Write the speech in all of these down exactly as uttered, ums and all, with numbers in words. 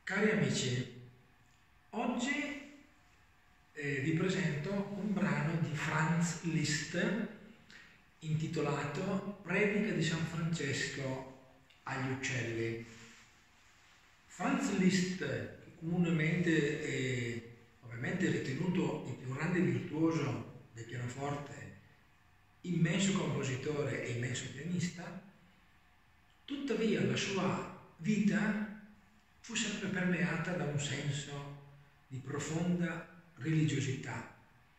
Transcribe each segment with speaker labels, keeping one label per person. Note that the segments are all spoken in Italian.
Speaker 1: Cari amici, oggi eh, vi presento un brano di Franz Liszt intitolato Predica di San Francesco agli uccelli. Franz Liszt, comunemente è ovviamente ritenuto il più grande virtuoso del pianoforte, immenso compositore e immenso pianista, tuttavia la sua vita fu sempre permeata da un senso di profonda religiosità.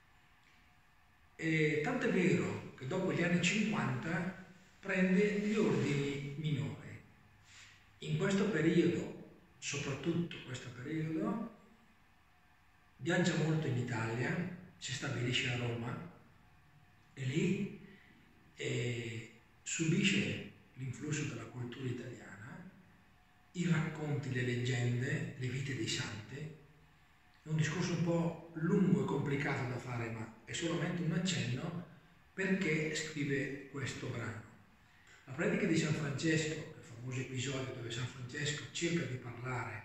Speaker 1: E tanto è vero che dopo gli anni cinquanta prende gli ordini minori. In questo periodo, soprattutto questo periodo, viaggia molto in Italia, si stabilisce a Roma e lì eh, subisce l'influsso della cultura italiana, i racconti, le leggende, le vite dei santi. È un discorso un po' lungo e complicato da fare, ma è solamente un accenno perché scrive questo brano. La predica di San Francesco, il famoso episodio dove San Francesco cerca di parlare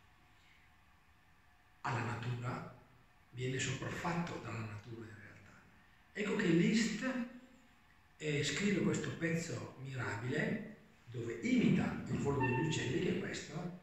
Speaker 1: alla natura, viene sopraffatto dalla natura in realtà. Ecco che Liszt eh, scrive questo pezzo mirabile dove imita il volo degli uccelli, che è questo,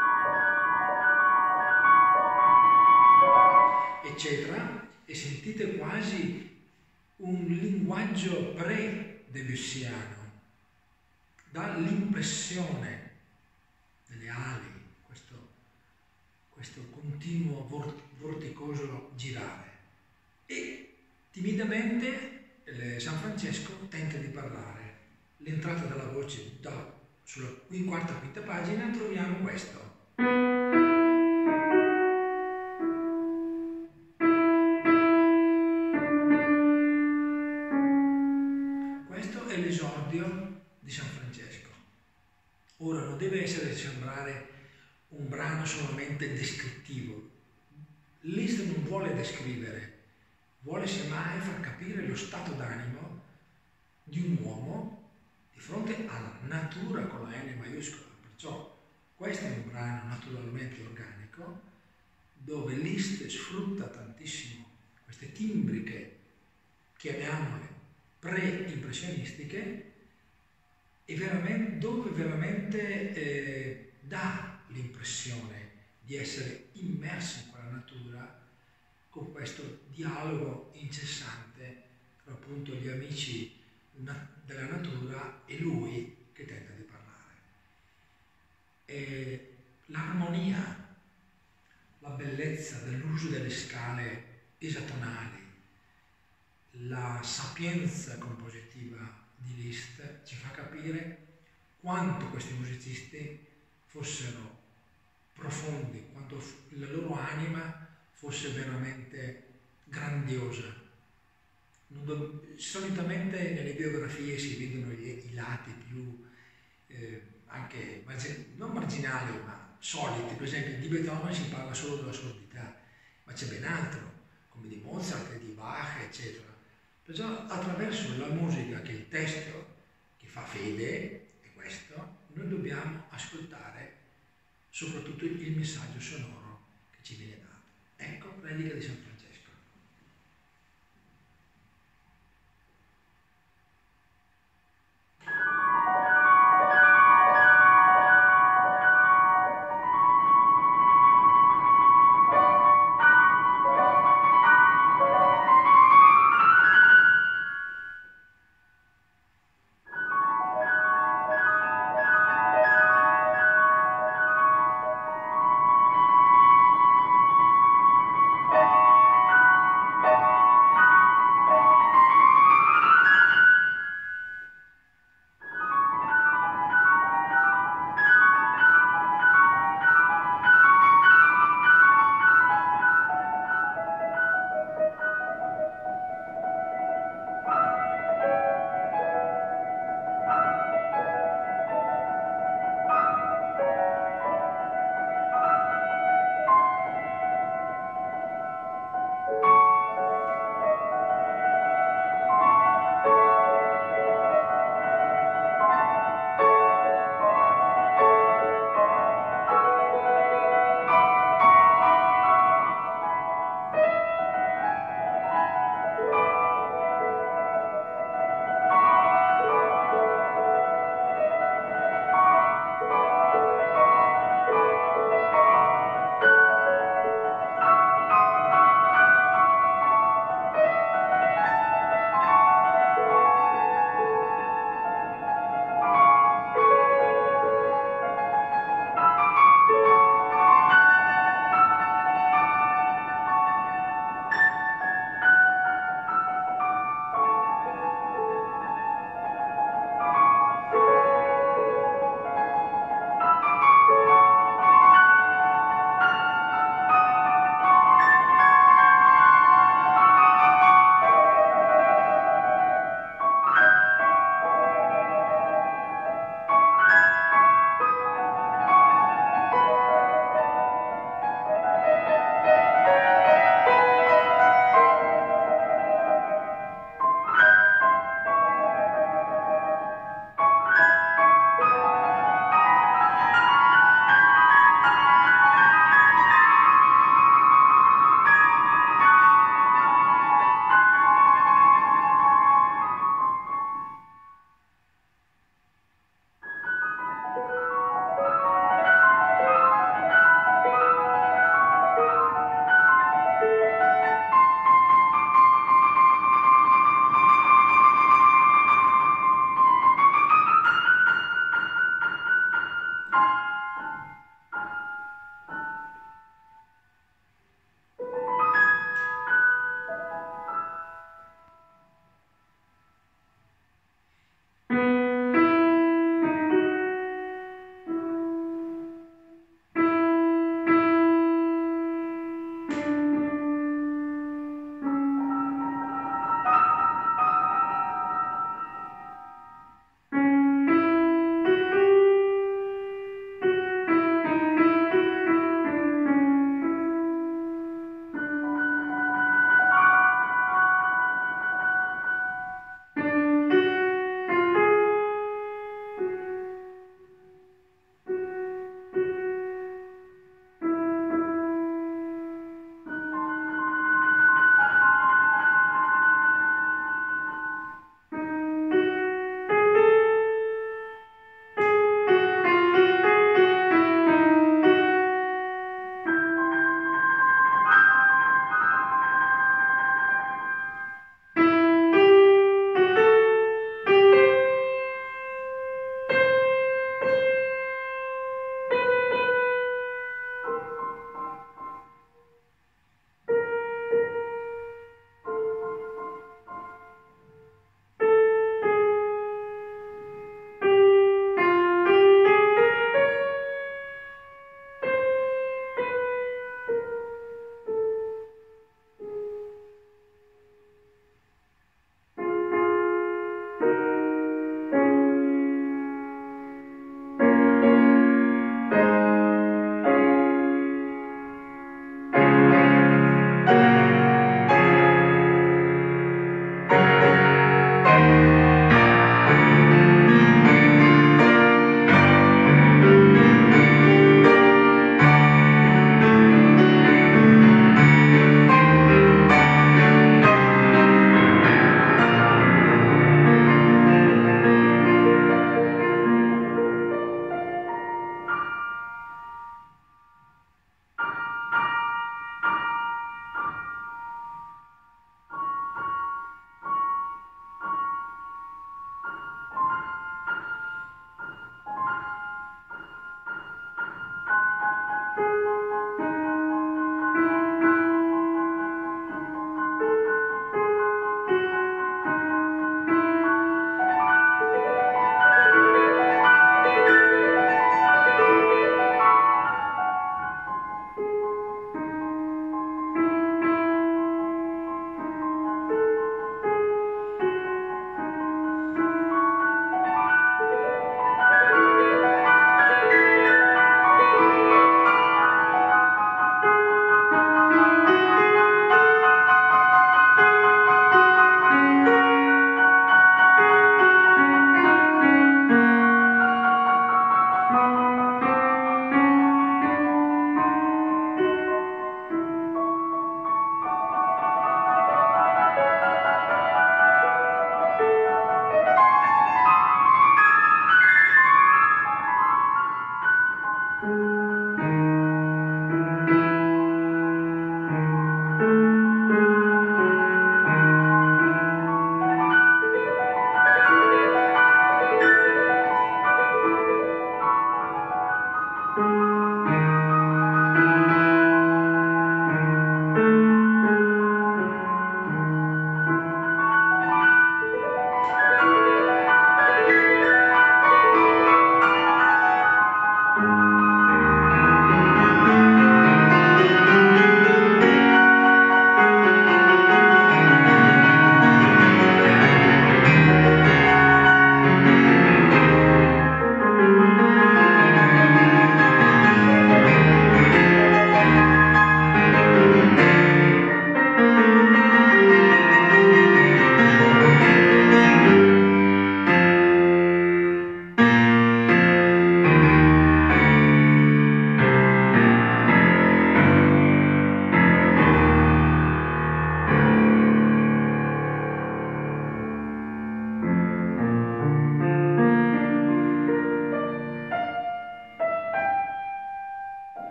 Speaker 1: eccetera, e sentite quasi un linguaggio pre-debussiano, dà l'impressione delle ali, questo, questo continuo vorticoso girare. E timidamente eh, San Francesco tenta di parlare. L'entrata della voce da, sulla quarta o quinta pagina troviamo questo. Questo è l'esordio di San Francesco. Ora non deve essere sembrare un brano solamente descrittivo. Liszt non vuole descrivere, vuole semmai far capire lo stato d'animo di un uomo di fronte alla natura con la N maiuscola. Perciò questo è un brano naturalmente organico dove Liszt sfrutta tantissimo queste timbriche, chiamiamole pre-impressionistiche, e veramente, dove veramente eh, dà l'impressione di essere immersi in quella natura con questo dialogo incessante tra appunto gli amici della natura e lui che tenta di parlare. E l'armonia, la bellezza dell'uso delle scale esatonali, la sapienza compositiva di Liszt ci fa capire quanto questi musicisti fossero profondi, quanto la loro anima fosse veramente grandiosa. Solitamente nelle biografie si vedono i, i lati più eh, anche non marginali ma soliti. Per esempio di Beethoven si parla solo della sordità, ma c'è ben altro, come di Mozart e di Bach eccetera. Perciò attraverso la musica, che è il testo che fa fede, è questo, noi dobbiamo ascoltare soprattutto il messaggio sonoro che ci viene dato. Ecco, predica di San Francesco.